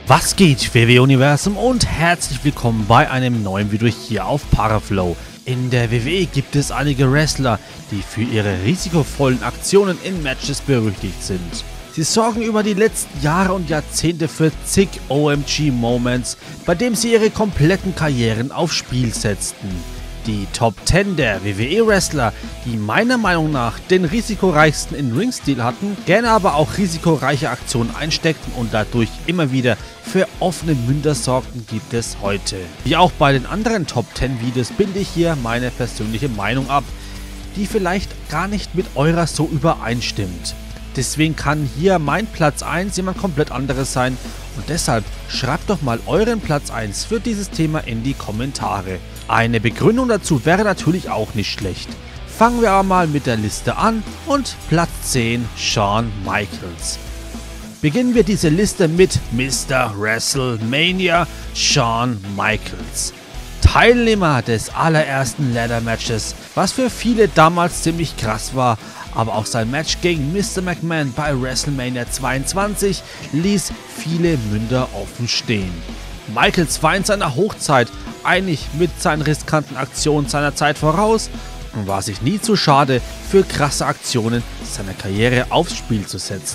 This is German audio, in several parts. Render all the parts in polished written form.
Was geht, WWE-Universum, und herzlich willkommen bei einem neuen Video hier auf Paraflow. In der WWE gibt es einige Wrestler, die für ihre risikovollen Aktionen in Matches berüchtigt sind. Sie sorgen über die letzten Jahre und Jahrzehnte für zig OMG-Moments, bei dem sie ihre kompletten Karrieren aufs Spiel setzten. Die Top 10 der WWE-Wrestler, die meiner Meinung nach den risikoreichsten In-Ring-Stil hatten, gerne aber auch risikoreiche Aktionen einsteckten und dadurch immer wieder für offene Münder sorgten, gibt es heute. Wie auch bei den anderen Top 10 Videos binde ich hier meine persönliche Meinung ab, die vielleicht gar nicht mit eurer so übereinstimmt. Deswegen kann hier mein Platz 1 jemand komplett anderes sein und deshalb schreibt doch mal euren Platz 1 für dieses Thema in die Kommentare. Eine Begründung dazu wäre natürlich auch nicht schlecht. Fangen wir aber mal mit der Liste an und Platz 10 Shawn Michaels. Beginnen wir diese Liste mit Mr. WrestleMania Shawn Michaels. Teilnehmer des allerersten Ladder Matches, was für viele damals ziemlich krass war, aber auch sein Match gegen Mr. McMahon bei WrestleMania 22 ließ viele Münder offen stehen. Michaels war in seiner Hochzeit eigentlich mit seinen riskanten Aktionen seiner Zeit voraus und war sich nie zu schade, für krasse Aktionen seiner Karriere aufs Spiel zu setzen.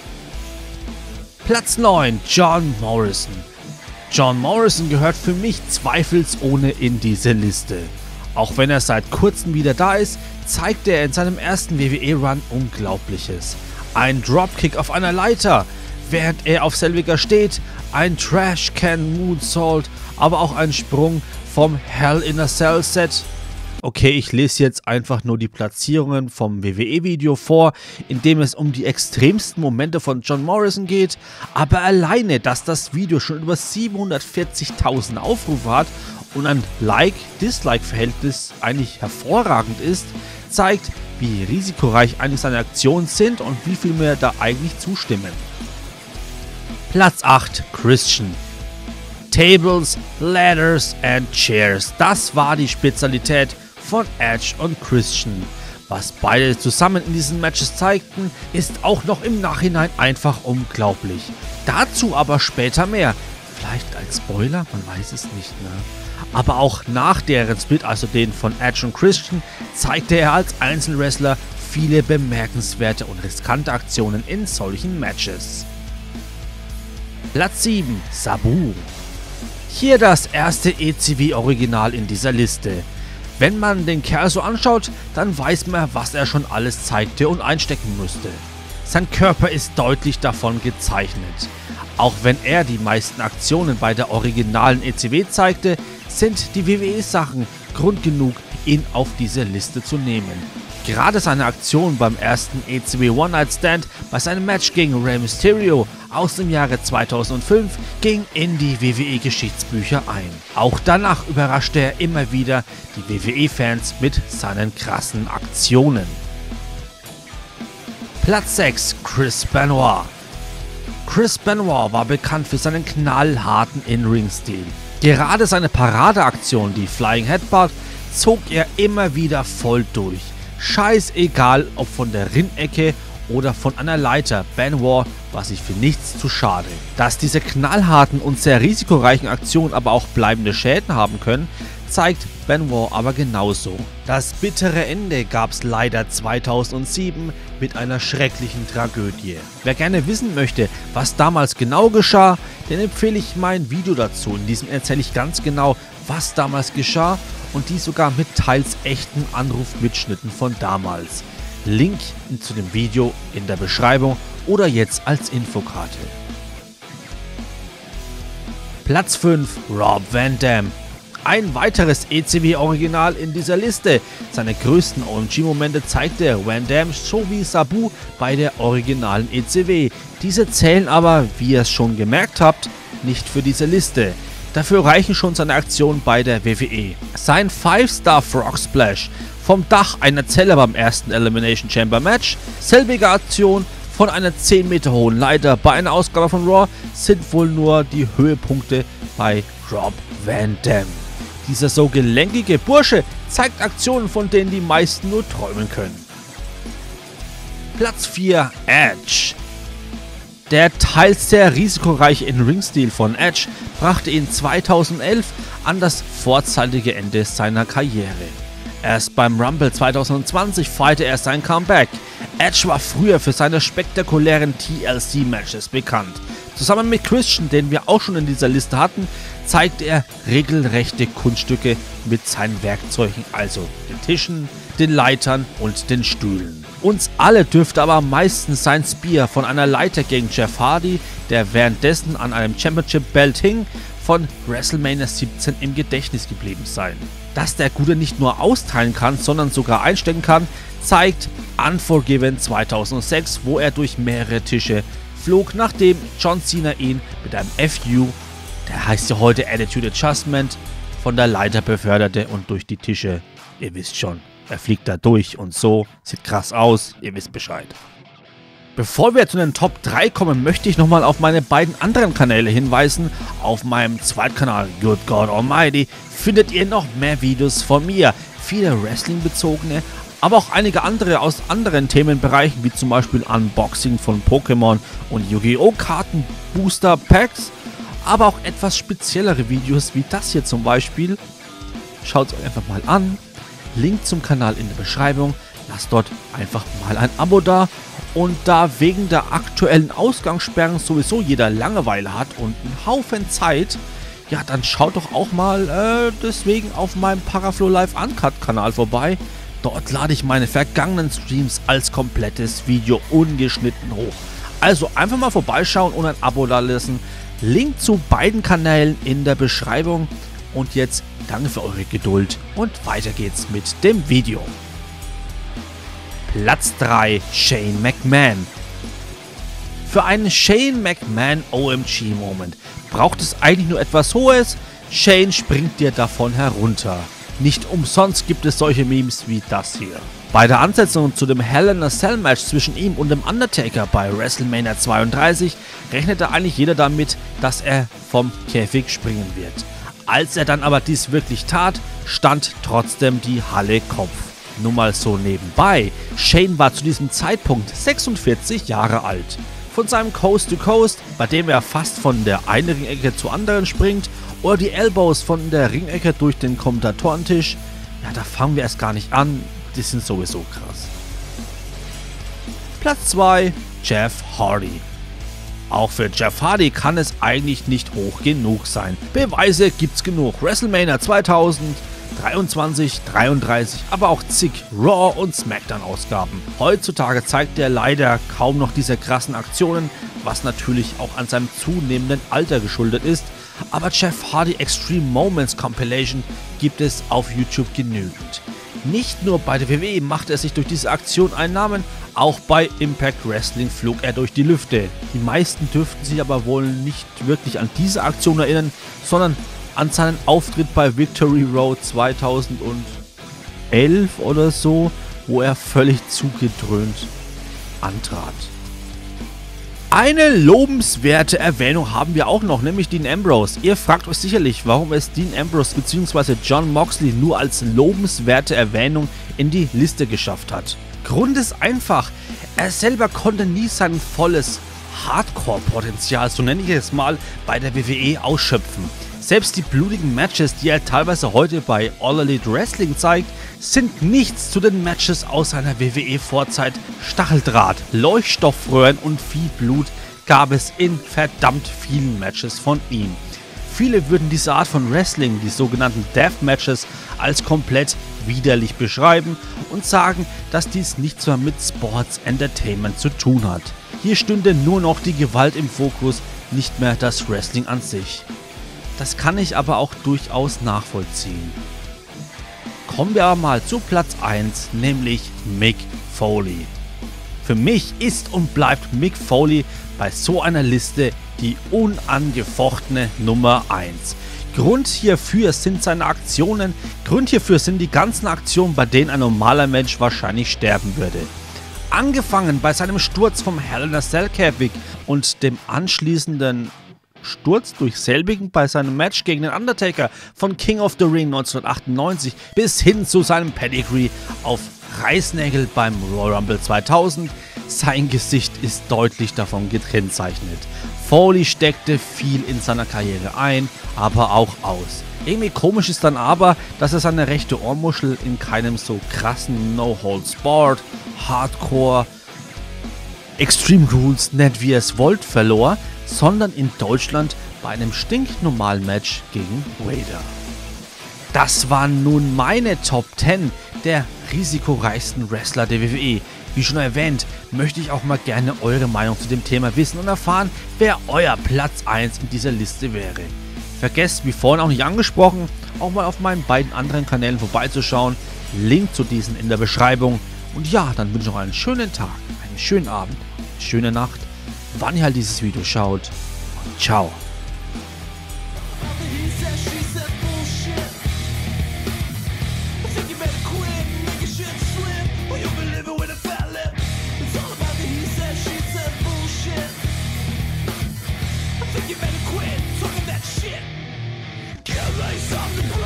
Platz 9 John Morrison. John Morrison gehört für mich zweifelsohne in diese Liste. Auch wenn er seit kurzem wieder da ist, zeigte er in seinem ersten WWE-Run Unglaubliches. Ein Dropkick auf einer Leiter, während er auf selbiger steht, ein Trash-Can-Moonsault, aber auch ein Sprung vom Hell in a Cell Set. Okay, ich lese jetzt einfach nur die Platzierungen vom WWE-Video vor, in dem es um die extremsten Momente von John Morrison geht, aber alleine, dass das Video schon über 740.000 Aufrufe hat und ein Like-Dislike-Verhältnis eigentlich hervorragend ist, zeigt, wie risikoreich eigentlich seine Aktionen sind und wie viel mir da eigentlich zustimmen. Platz 8 Christian. Tables, Ladders and Chairs. Das war die Spezialität von Edge und Christian. Was beide zusammen in diesen Matches zeigten, ist auch noch im Nachhinein einfach unglaublich. Dazu aber später mehr. Vielleicht als Spoiler, man weiß es nicht, ne? Aber auch nach deren Split, also den von Edge und Christian, zeigte er als Einzelwrestler viele bemerkenswerte und riskante Aktionen in solchen Matches. Platz 7 Sabu. Hier das erste ECW-Original in dieser Liste. Wenn man den Kerl so anschaut, dann weiß man, was er schon alles zeigte und einstecken musste. Sein Körper ist deutlich davon gezeichnet. Auch wenn er die meisten Aktionen bei der originalen ECW zeigte, sind die WWE-Sachen Grund genug, ihn auf diese Liste zu nehmen. Gerade seine Aktion beim ersten ECW One Night Stand bei seinem Match gegen Rey Mysterio aus dem Jahre 2005 ging in die WWE-Geschichtsbücher ein. Auch danach überraschte er immer wieder die WWE-Fans mit seinen krassen Aktionen. Platz 6 Chris Benoit. Chris Benoit war bekannt für seinen knallharten In-Ring-Stil. Gerade seine Paradeaktion, die Flying Headbutt, zog er immer wieder voll durch. Scheißegal, ob von der Ringecke oder von einer Leiter, Benoit war sich für nichts zu schade. Dass diese knallharten und sehr risikoreichen Aktionen aber auch bleibende Schäden haben können, zeigt Benoit aber genauso. Das bittere Ende gab es leider 2007 mit einer schrecklichen Tragödie. Wer gerne wissen möchte, was damals genau geschah, den empfehle ich mein Video dazu. In diesem erzähle ich ganz genau, was damals geschah und die sogar mit teils echten Anrufmitschnitten von damals. Link zu dem Video in der Beschreibung oder jetzt als Infokarte. Platz 5 Rob Van Dam. Ein weiteres ECW-Original in dieser Liste. Seine größten OMG-Momente zeigte Van Dam sowie Sabu bei der originalen ECW. Diese zählen aber, wie ihr es schon gemerkt habt, nicht für diese Liste. Dafür reichen schon seine Aktionen bei der WWE. Sein 5-Star Frog Splash vom Dach einer Zelle beim ersten Elimination Chamber Match, selbige Aktion von einer 10 Meter hohen Leiter bei einer Ausgabe von Raw sind wohl nur die Höhepunkte bei Rob Van Dam. Dieser so gelenkige Bursche zeigt Aktionen, von denen die meisten nur träumen können. Platz 4 Edge. Der teils sehr risikoreiche In-Ring-Stil von Edge brachte ihn 2011 an das vorzeitige Ende seiner Karriere. Erst beim Rumble 2020 feierte er sein Comeback. Edge war früher für seine spektakulären TLC-Matches bekannt. Zusammen mit Christian, den wir auch schon in dieser Liste hatten, zeigte er regelrechte Kunststücke mit seinen Werkzeugen, also den Tischen, den Leitern und den Stühlen. Uns alle dürfte aber am meisten sein Spear von einer Leiter gegen Jeff Hardy, der währenddessen an einem Championship-Belt hing, von WrestleMania 17 im Gedächtnis geblieben sein. Dass der Gute nicht nur austeilen kann, sondern sogar einstecken kann, zeigt Unforgiven 2006, wo er durch mehrere Tische flog, nachdem John Cena ihn mit einem FU, der heißt ja heute Attitude Adjustment, von der Leiter beförderte und durch die Tische, ihr wisst schon, er fliegt da durch und so, sieht krass aus, ihr wisst Bescheid. Bevor wir zu den Top 3 kommen, möchte ich nochmal auf meine beiden anderen Kanäle hinweisen. Auf meinem Zweitkanal Good God Almighty findet ihr noch mehr Videos von mir, viele Wrestling-bezogene, aber auch einige andere aus anderen Themenbereichen, wie zum Beispiel Unboxing von Pokémon und Yu-Gi-Oh! Karten, Booster Packs, aber auch etwas speziellere Videos wie das hier zum Beispiel. Schaut es euch einfach mal an. Link zum Kanal in der Beschreibung. Lasst dort einfach mal ein Abo da. Und da wegen der aktuellen Ausgangssperren sowieso jeder Langeweile hat und einen Haufen Zeit, ja, dann schaut doch auch mal deswegen auf meinem Paraflow Live Uncut Kanal vorbei. Dort lade ich meine vergangenen Streams als komplettes Video ungeschnitten hoch. Also einfach mal vorbeischauen und ein Abo da lassen. Link zu beiden Kanälen in der Beschreibung. Und jetzt danke für eure Geduld und weiter geht's mit dem Video. Platz 3, Shane McMahon. Für einen Shane McMahon OMG-Moment braucht es eigentlich nur etwas Hohes. Shane springt dir davon herunter. Nicht umsonst gibt es solche Memes wie das hier. Bei der Ansetzung zu dem Hell in a Cell Match zwischen ihm und dem Undertaker bei WrestleMania 32 rechnete eigentlich jeder damit, dass er vom Käfig springen wird. Als er dann aber dies wirklich tat, stand trotzdem die Halle Kopf. Nur mal so nebenbei, Shane war zu diesem Zeitpunkt 46 Jahre alt. Von seinem Coast to Coast, bei dem er fast von der einen Ringecke zur anderen springt, oder die Elbows von der Ringecke durch den Kommentatorentisch, ja, da fangen wir erst gar nicht an, die sind sowieso krass. Platz 2, Jeff Hardy. Auch für Jeff Hardy kann es eigentlich nicht hoch genug sein. Beweise gibt's genug. WrestleMania 2000, 23, 33, aber auch zig Raw- und Smackdown-Ausgaben. Heutzutage zeigt er leider kaum noch diese krassen Aktionen, was natürlich auch an seinem zunehmenden Alter geschuldet ist. Aber Jeff Hardy Extreme Moments Compilation gibt es auf YouTube genügend. Nicht nur bei der WWE machte er sich durch diese Aktion einen Namen, auch bei Impact Wrestling flog er durch die Lüfte. Die meisten dürften sich aber wohl nicht wirklich an diese Aktion erinnern, sondern an seinen Auftritt bei Victory Road 2011 oder so, wo er völlig zugedröhnt antrat. Eine lobenswerte Erwähnung haben wir auch noch, nämlich Dean Ambrose. Ihr fragt euch sicherlich, warum es Dean Ambrose bzw. Jon Moxley nur als lobenswerte Erwähnung in die Liste geschafft hat. Grund ist einfach, er selber konnte nie sein volles Hardcore-Potenzial, so nenne ich es mal, bei der WWE ausschöpfen. Selbst die blutigen Matches, die er teilweise heute bei All Elite Wrestling zeigt, sind nichts zu den Matches aus seiner WWE-Vorzeit. Stacheldraht, Leuchtstoffröhren und viel Blut gab es in verdammt vielen Matches von ihm. Viele würden diese Art von Wrestling, die sogenannten Death-Matches, als komplett widerlich beschreiben und sagen, dass dies nichts mehr mit Sports Entertainment zu tun hat. Hier stünde nur noch die Gewalt im Fokus, nicht mehr das Wrestling an sich. Das kann ich aber auch durchaus nachvollziehen. Kommen wir aber mal zu Platz 1, nämlich Mick Foley. Für mich ist und bleibt Mick Foley bei so einer Liste die unangefochtene Nummer 1. Grund hierfür sind seine Aktionen, Grund hierfür sind die ganzen Aktionen, bei denen ein normaler Mensch wahrscheinlich sterben würde. Angefangen bei seinem Sturz vom Hell in a Cell Käfig und dem anschließenden Sturz durch selbigen bei seinem Match gegen den Undertaker von King of the Ring 1998 bis hin zu seinem Pedigree auf Reißnägel beim Royal Rumble 2000, sein Gesicht ist deutlich davon gekennzeichnet. Foley steckte viel in seiner Karriere ein, aber auch aus. Irgendwie komisch ist dann aber, dass er seine rechte Ohrmuschel in keinem so krassen No-Holds-Barred, Hardcore, Extreme Rules, nicht wie er es wollt, verlor, sondern in Deutschland bei einem stinknormalen Match gegen Vader. Das waren nun meine Top 10 der risikoreichsten Wrestler der WWE. Wie schon erwähnt, möchte ich auch mal gerne eure Meinung zu dem Thema wissen und erfahren, wer euer Platz 1 in dieser Liste wäre. Vergesst, wie vorhin auch nicht angesprochen, auch mal auf meinen beiden anderen Kanälen vorbeizuschauen. Link zu diesen in der Beschreibung. Und ja, dann wünsche ich noch einen schönen Tag, einen schönen Abend, eine schöne Nacht, wann ihr halt dieses Video schaut. Und ciao. You better quit talking that shit. Can't raise up the